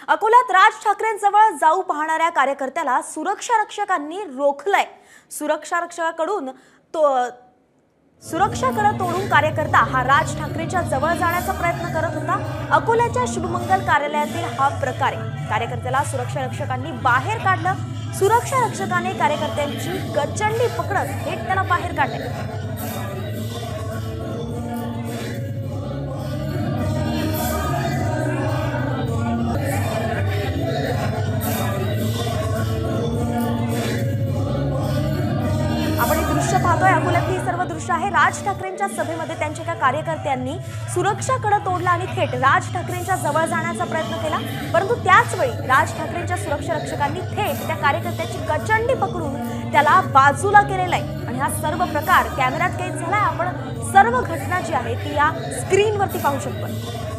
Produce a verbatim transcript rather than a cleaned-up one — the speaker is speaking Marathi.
अकोल्यात राज ठाकरेंजवळ जाऊ पाहणाऱ्या कार्यकर्त्याला सुरक्षा रक्षकांनी रोखलंय। सुरक्षा रक्षकाकडून तो सुरक्षा कड तोडून कार्यकर्ता हा राज ठाकरेंच्या जवळ जाण्याचा प्रयत्न करत होता। अकोल्याच्या शुभमंगल कार्यालयातील हा प्रकार आहे। कार्यकर्त्याला सुरक्षा रक्षकांनी बाहेर काढलं। सुरक्षा रक्षकाने कार्यकर्त्यांची गचंडी पकडत थेट त्याला बाहेर काढले। आपण हे दृश्य पाहतोय, अकोल्यातली सर्व दृश्य आहे। राज ठाकरेंच्या सभेमध्ये त्यांच्या एका कार्यकर्त्यांनी सुरक्षा कड तोडला आणि थेट राज ठाकरेंच्या जवळ जाण्याचा प्रयत्न केला, परंतु त्याच वेळी राज ठाकरेंच्या सुरक्षा रक्षकांनी थेट त्या कार्यकर्त्याची गचंडी पकडून त्याला बाजूला केलेला आहे। आणि हा सर्व प्रकार कॅमेऱ्यात कैद झालाय। आपण सर्व घटना जी आहे ती या स्क्रीनवरती पाहू शकतो।